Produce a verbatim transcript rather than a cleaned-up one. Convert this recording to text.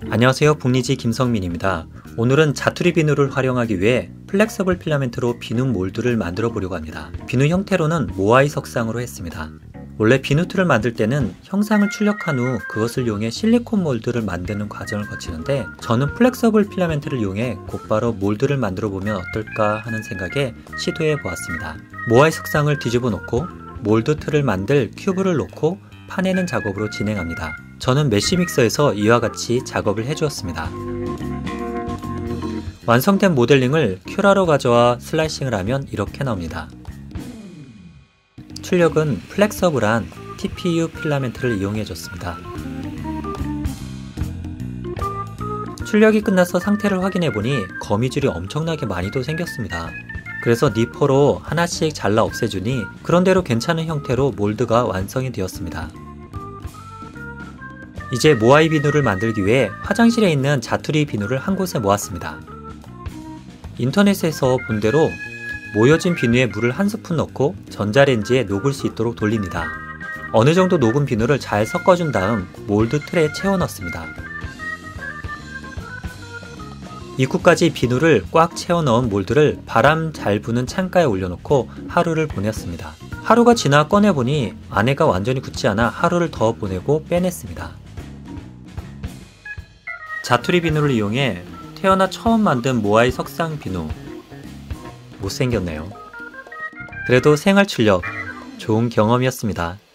안녕하세요, 북리지 김성민입니다. 오늘은 자투리 비누를 활용하기 위해 플렉서블 필라멘트로 비누 몰드를 만들어 보려고 합니다. 비누 형태로는 모아이 석상으로 했습니다. 원래 비누 틀을 만들 때는 형상을 출력한 후 그것을 이용해 실리콘 몰드를 만드는 과정을 거치는데, 저는 플렉서블 필라멘트를 이용해 곧바로 몰드를 만들어 보면 어떨까 하는 생각에 시도해 보았습니다. 모아이 석상을 뒤집어 놓고 몰드 틀을 만들 큐브를 놓고 파내는 작업으로 진행합니다. 저는 메쉬 믹서에서 이와 같이 작업을 해주었습니다. 완성된 모델링을 큐라로 가져와 슬라이싱을 하면 이렇게 나옵니다. 출력은 플렉서블한 티피유 필라멘트를 이용해줬습니다. 출력이 끝나서 상태를 확인해보니 거미줄이 엄청나게 많이도 생겼습니다. 그래서 니퍼로 하나씩 잘라 없애주니 그런대로 괜찮은 형태로 몰드가 완성이 되었습니다. 이제 모아이 비누를 만들기 위해 화장실에 있는 자투리 비누를 한 곳에 모았습니다. 인터넷에서 본 대로 모여진 비누에 물을 한 스푼 넣고 전자레인지에 녹을 수 있도록 돌립니다. 어느 정도 녹은 비누를 잘 섞어준 다음 몰드 틀에 채워 넣습니다. 입구까지 비누를 꽉 채워 넣은 몰드를 바람 잘 부는 창가에 올려놓고 하루를 보냈습니다. 하루가 지나 꺼내보니 안에가 완전히 굳지 않아 하루를 더 보내고 빼냈습니다. 자투리 비누를 이용해 태어나 처음 만든 모아이 석상 비누. 못생겼네요. 그래도 생활 출력 좋은 경험이었습니다.